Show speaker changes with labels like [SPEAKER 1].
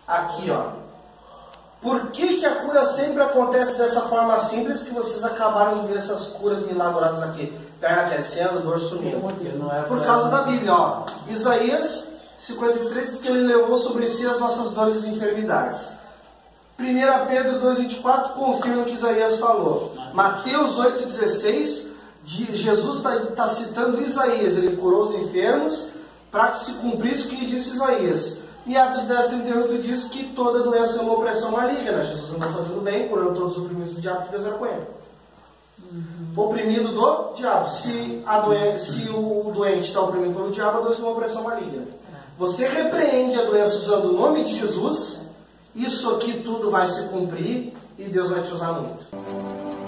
[SPEAKER 1] aqui, ó. Por que a cura sempre acontece dessa forma simples que vocês acabaram de ver essas curas milagrosas aqui? Perna crescendo, dor sumindo. Por causa da Bíblia, ó. Isaías 53 diz que ele levou sobre si as nossas dores e enfermidades. 1 Pedro 2,24 confirma o que Isaías falou. Mateus 8,16, Jesus está citando Isaías. Ele curou os enfermos para que se cumprisse o que disse Isaías. E Atos 10,38 diz que toda doença é uma opressão maligna. Jesus andou fazendo bem, curando todos os oprimidos do diabo que Deus era com ele. Oprimido do diabo. Se o doente está oprimido pelo diabo, a doença é uma opressão maligna. Você repreende a doença usando o nome de Jesus, isso aqui tudo vai se cumprir e Deus vai te usar muito.